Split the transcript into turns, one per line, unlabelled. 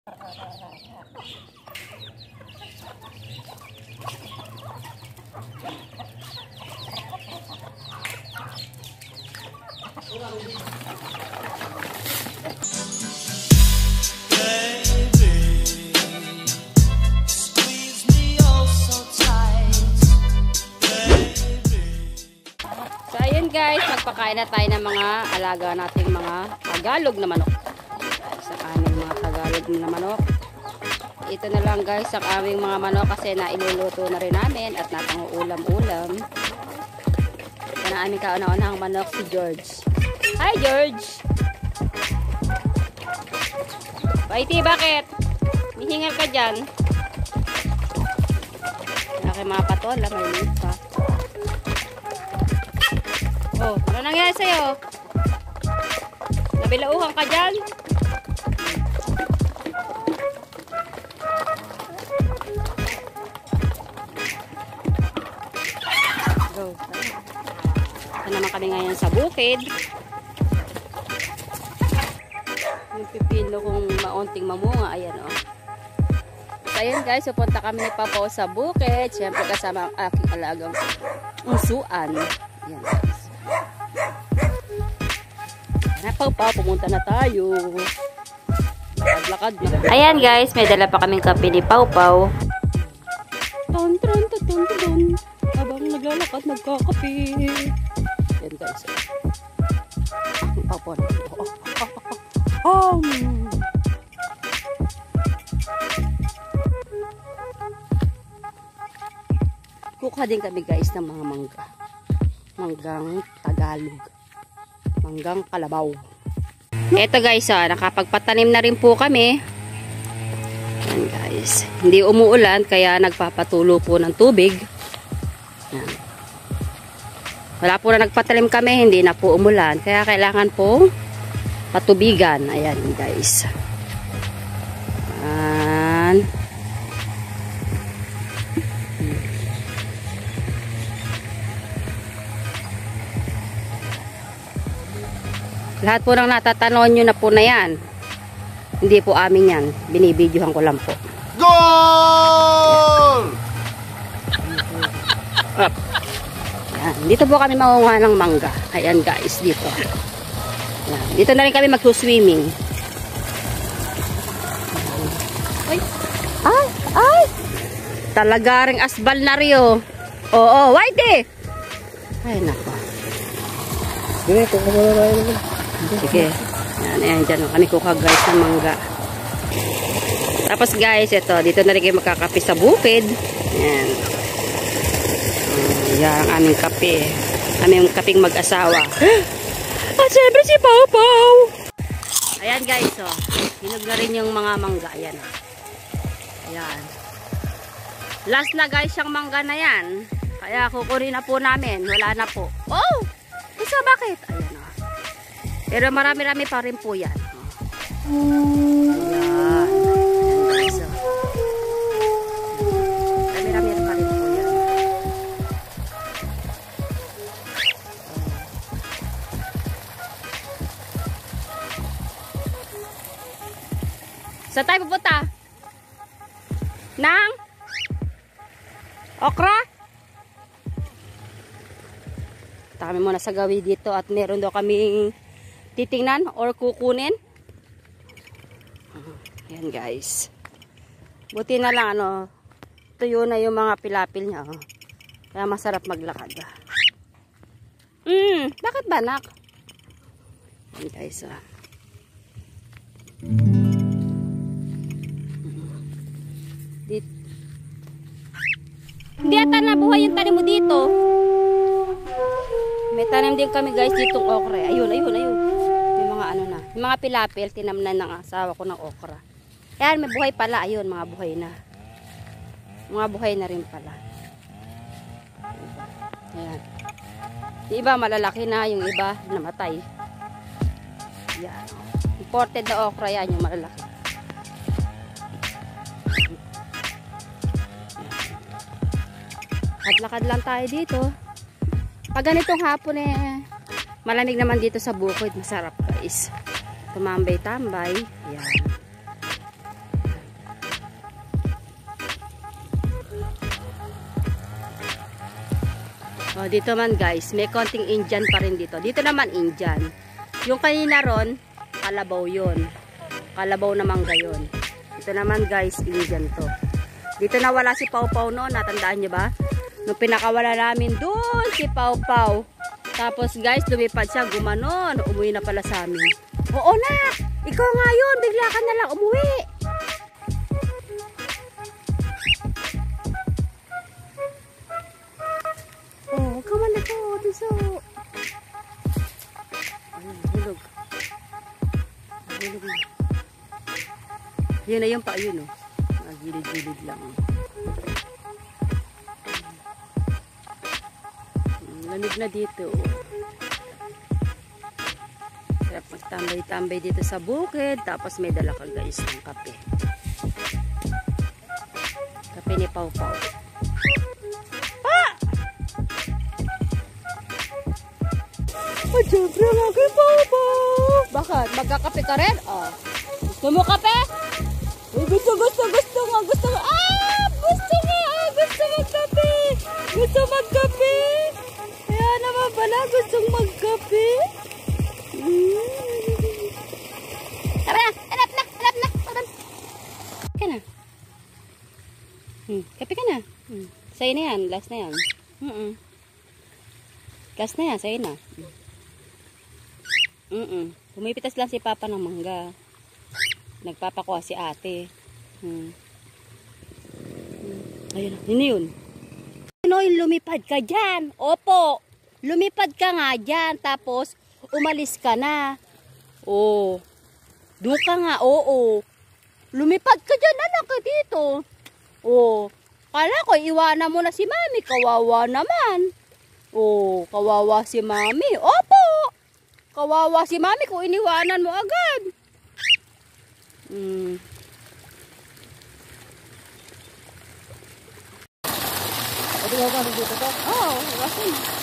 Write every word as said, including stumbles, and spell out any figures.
Guys, magpakain na tayo ng mga alaga nating mga Tagalog na manok. Sa aming mga Tagalog na manok. Ito na lang guys ang aming mga manok kasi nailuluto na rin namin at napanguulam-ulam. Ito na aming kauna-unahang manok si George. Hi George! Paiti, bakit? Mihingal ka dyan. Laki mga patola, may liit pa. Oh, ano nangyari sa'yo? Nabilauhan ka dyan? Go. Ito naman kami ngayon sa bukid. Yung pipino kung maunting mamunga, ayan o. Oh. So, ayan guys, pupunta kami ni Papa sa bukid. Siyempre kasama ang aking alagang usuan. Ayan guys. Napagpa, pumunta na tayo. Lakad na. Ayan guys, may dala pa kaming kape ni Pau Pau. Ton, ton, ton, ton, ton. Habang naglalakad, nagkakape. Ayan guys. Pau Pau. Oh. Kukuha din kami guys ng mga mangga. Manggang Tagalog. Manggang kalabaw. Eto guys, ah, nakapagpatanim na rin po kami. Ayan guys. Hindi umuulan kaya nagpapatulo po ng tubig. Ayan. Wala po na nagpatanim kami, hindi na po umulan. Kaya kailangan po patubigan. Ayan guys. Ayan. Lahat po ng natatanon nyo na po na yan. Hindi po amin yan. Binibidyohan ko lang po. Goal! Up. Yan. Dito po kami maunga ng mangga. Ayan guys, dito. Yan. Dito na rin kami magsuswimming. Ay! Ay! Ay! Talaga ring asbal na rin. Oo, Whitey! Ay, nako. Sige, kung kumula tayo naman. Sige. Yan, ayan, dyan kami kuha guys ng mangga. Tapos guys, ito, dito na rin kayo magkakape sa bukid. Ayan. Ayan ang aming kape. Aming kaping mag-asawa. At syempre si Pau Pau. Ayan guys, oh. Hinog na rin yung mga mangga. Ayan. Ayan. Last na guys yung mangga na yan. Kaya kukunin na po namin. Wala na po. Oh! Isa bakit? Ayan. Pero marami-rami pa rin po yan. Ayan. Marami-rami pa rin po yan. Saan tayo pupunta? Nang? Okra? Kami muna sa gawi dito at meron daw kaming titingnan or kukunin. Ayan guys. Buti na lang ano, tuyo na yung mga pilapil niya. Oh. Kaya masarap maglakad. Hmm, bakit ba nak? Ayan guys. Oh. Dito. Hindi ata nabuhay yung tanim mo dito. May tanim din kami guys ditong okra. Ayun, ayun, ayun. May mga ano na. May mga pilapil, tinamnan ng asawa ko ng okra. Ayan, may buhay pala. Ayun, mga buhay na. Mga buhay na rin pala. Ayan. Yung iba malalaki na, yung iba namatay. Ayan. Imported na okra yan, yung malalaki. Lakad-lakad lang tayo dito. Pag ganitong hapon eh, malamig naman dito sa bukid. Masarap guys. Tumambay-tambay. Ayan. Oh, dito man guys, may konting Indian pa rin dito. Dito naman Indian. Yung kanina ron, kalabaw yun. Kalabaw na mangga yun. Ito naman guys, Indian to. Dito na wala si Pau Pau noon, natandaan nyo ba? Nung pinakawala namin doon si Pau Pau. Tapos guys, lumipad siya, gumanon. Umuwi na pala sa amin. Oo na! Ikaw nga yun, bigla ka na lang umuwi. Oh, huwag ka man na to, tiso. Ayun, hulog. Hulog na. Yun na yung pa, yun o. Nagilid-gilid lang. Lamig na dito. Kaya magtambay-tambay dito sa bukid. Tapos may dala ka guys ng kape. Kape ni Pau Pau. Ah! Oh, syempre nga kay Pau Pau. Bakit? Magkakape ka rin? Oh. Gusto mo kape? Oh, gusto, gusto, gusto nga. Gusto nga. Ah! Gusto nga. Ah, gusto magkape. Gusto magkape. Kaya naman pala gustong magkape. Mm. Tara na, hanap na, hanap na. Hanap ka na. Hmm, kape ka na. Hmm. Sa'yo na yan, last na yan. Mm -mm. Last na yan, sa'yo na. Mm -mm. Pumipitas lang si Papa ng mangga. Nagpapakuha si ate. Hmm. Ayun, yun yun. Noy, lumipad ka dyan. Opo, lumipad ka nga dyan. Tapos, umalis ka na. Oo. Doon ka nga, oo. Lumipad ka dyan, anak ka dito. Oo. Kala ko, iwanan mo na si Mami. Kawawa naman. Oo, kawawa si Mami. Opo. Kawawa si Mami kung iniwanan mo agad. Hmm. Pwede ka ba dito to? Oo, wasin.